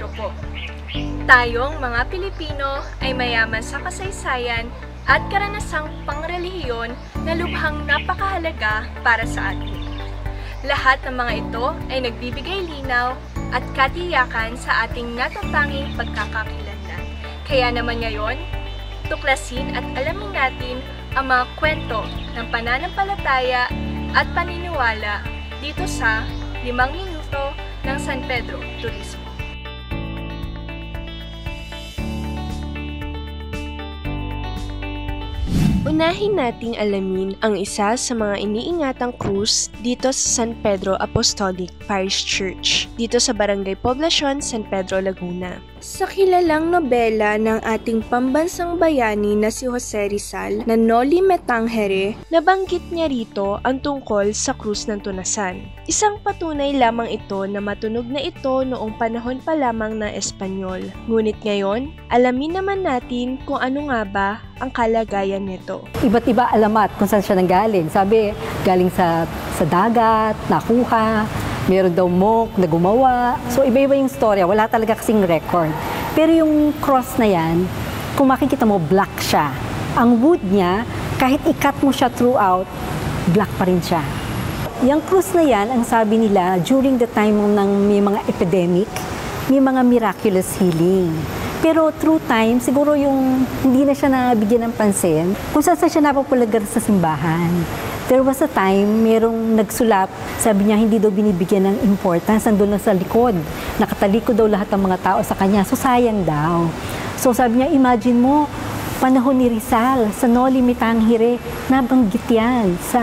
Pedro po. Tayong mga Pilipino ay mayaman sa kasaysayan at karanasang pangrelihiyon na lubhang napakahalaga para sa atin. Lahat ng mga ito ay nagbibigay linaw at katiyakan sa ating natatanging pagkakakilanlan. Kaya naman ngayon, tuklasin at alamin natin ang mga kwento ng pananampalataya at paniniwala dito sa 5 Minuto ng San Pedro Turismo. Unahin nating alamin ang isa sa mga iniingatang krus dito sa San Pedro Apostol Parish Church, dito sa Brgy Poblacion, San Pedro, Laguna. Sa kilalang nobela ng ating pambansang bayani na si Jose Rizal na Noli Me Tangere, nabanggit niya rito ang tungkol sa krus ng Tunasan. Isang patunay lamang ito na matunog na ito noong panahon pa lamang ng Espanyol. Ngunit ngayon, alamin naman natin kung ano nga ba ang kalagayan nito. Iba't iba alamat kung saan siya nanggaling. Sabi, galing sa dagat, nakuha, meron daw monk na gumawa. So, iba-iba yung storya. Wala talaga kasing record. Pero yung cross na yan, kung makikita mo, black siya. Ang wood niya, kahit i-cut mo siya throughout, black pa rin siya. Yung cross na yan, ang sabi nila, during the time ng may mga epidemic, may mga miraculous healing. Pero through time, siguro yung hindi na siya nabigyan ng pansin, kung saan siya napapulagar sa simbahan. There was a time, merong nagsulat, sabi niya hindi daw binibigyan ng importance, nandun lang sa likod. Nakatalikod daw lahat ng mga tao sa kanya, so sayang daw. So sabi niya, imagine mo, panahon ni Rizal, sa Noli Me Tangere, nabanggit yan sa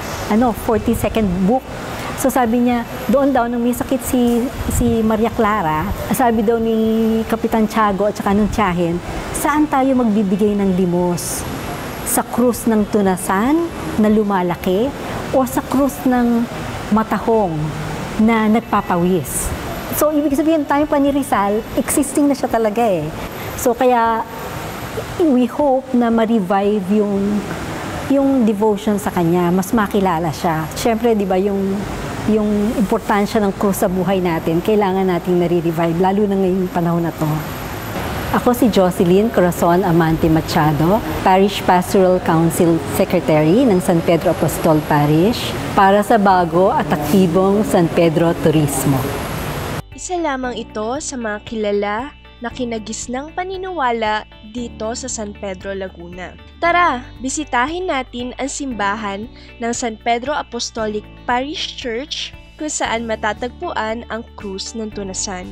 42nd book. So sabi niya, doon daw nung may sakit si Maria Clara, sabi daw ni Kapitan Tiago at saka nung tiyahin, saan tayo magbibigay ng limos? Sa krus ng Tunasan na lumalaki o sa krus ng matahong na nagpapawis? So ibig sabihin, time pa ni Rizal, existing na siya talaga eh. So kaya we hope na ma-revive yung devotion sa kanya, mas makilala siya. Siyempre, di ba, yung importansya ng krus sa buhay natin, kailangan nating nare-revive, lalo na ngayong panahon na to. Ako si Jocelyn Corazon Amante Machado, Parish Pastoral Council Secretary ng San Pedro Apostol Parish, para sa bago at aktibong San Pedro Turismo. Isa lamang ito sa mga kilala na kinagisnang paniniwala dito sa San Pedro, Laguna. Tara, bisitahin natin ang simbahan ng San Pedro Apostolic Parish Church kung saan matatagpuan ang krus ng Tunasan.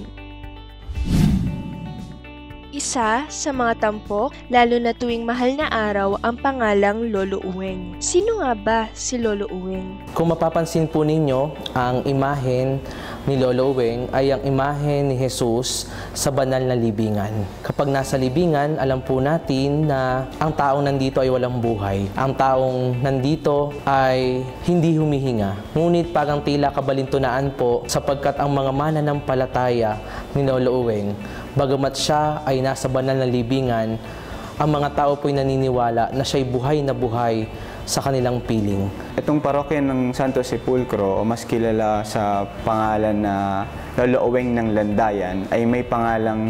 Isa sa mga tampok, lalo na tuwing mahal na araw, ang pangalang Lolo Uweng. Sino nga ba si Lolo Uweng? Kung mapapansin po ninyo, ang imahen ni Lolo Uweng ay ang imahen ni Jesus sa banal na libingan. Kapag nasa libingan, alam po natin na ang taong nandito ay walang buhay. Ang taong nandito ay hindi humihinga. Ngunit parang tila kabalintunaan po sapagkat ang mga mananampalataya ni Lolo Uweng, bagamat siya ay nasa banal na libingan, ang mga tao po'y naniniwala na siya'y buhay na buhay sa kanilang piling. Itong parokya ng Holy Sepulchre, o mas kilala sa pangalan na Lolo Uweng ng Landayan, ay may pangalang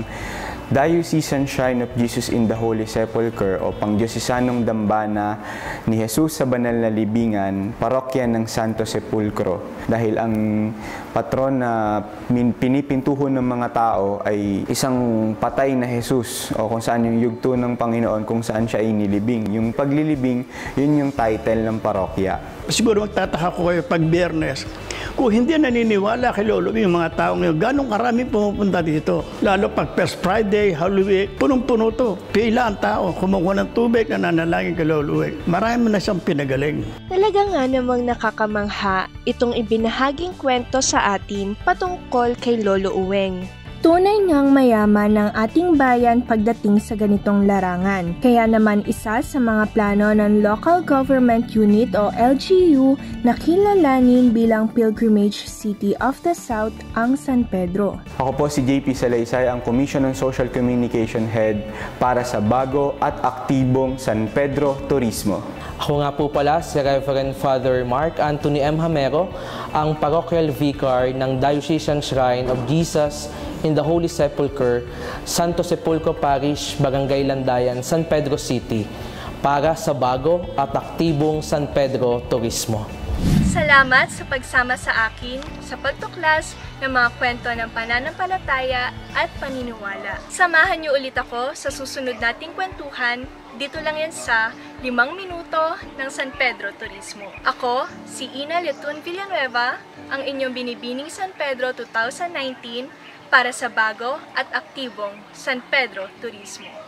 Diocesan Shrine of Jesus in the Holy Sepulchre o Pangdiocesanong Dambana ni Jesus sa Banal na Libingan, parokya ng Santo Sepulcro. Dahil ang patron na pinipintuhon ng mga tao ay isang patay na Jesus o kung saan yung yugto ng Panginoon kung saan siya inilibing. Yung paglilibing, yun yung title ng parokya. Siguro magtataka ko kayo pag Biyernes, kung hindi naniniwala kay Lolo yung mga tao ngayon, ganong karami pumupunta dito. Lalo pag First Friday, Halloween, punong-puno to. Pila ang tao, kumukuha ng tubig na nanalangin kay Lolo Uweng. Marami na siyang pinagaling. Talaga nga namang nakakamangha itong ibinahaging kwento sa atin patungkol kay Lolo Uweng. Tunay ngang mayaman ng ating bayan pagdating sa ganitong larangan. Kaya naman isa sa mga plano ng Local Government Unit o LGU na kilalanin bilang Pilgrimage City of the South ang San Pedro. Ako po si JP Salaysay, ang Commission on Social Communication Head para sa bago at aktibong San Pedro Turismo. Ako nga po pala si Reverend Father Mark Anthony M. Hamero, ang Parochial Vicar ng Diocesan Shrine of Jesus in the Holy Sepulchre, San Sepulchre Parish, Barangay Landayan, San Pedro City, para sa bago at aktibong San Pedro Turismo. Salamat sa pagsama sa akin sa pagtuklas ng mga kwento ng pananampalataya at paniniwala. Samahan niyo ulit ako sa susunod nating kwentuhan, dito lang yan sa 5 Minuto ng San Pedro Turismo. Ako, si Ina Letun Villanueva, ang inyong binibining San Pedro 2019 para sa bago at aktibong San Pedro Turismo.